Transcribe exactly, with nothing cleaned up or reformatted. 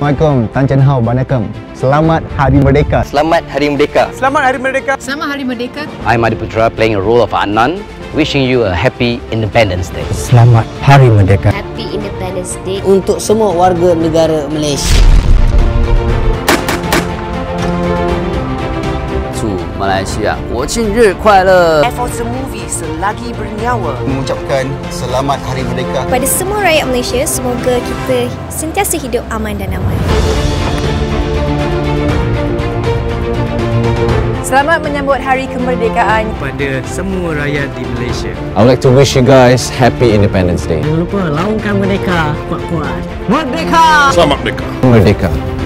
Assalamualaikum, Tan Chen Hao Banakem. Selamat Hari Merdeka. Selamat Hari Merdeka. Selamat Hari Merdeka. Selamat Hari Merdeka. I'm Adi Putra playing a role of Adnan, wishing you a happy Independence Day. Selamat Hari Merdeka. Happy Independence Day untuk semua warga negara Malaysia. 祝马来西亚国庆日快乐 F O C Movie selagi bernyawa Mengucapkan Selamat Hari Merdeka kepada semua rakyat Malaysia. Semoga kita sentiasa hidup aman dan aman. Selamat menyambut Hari Kemerdekaan kepada semua rakyat di Malaysia. I would like to wish you guys happy Independence Day. Jangan lupa laungkan merdeka kuat-kuat. Merdeka! Selamat Merdeka. Merdeka.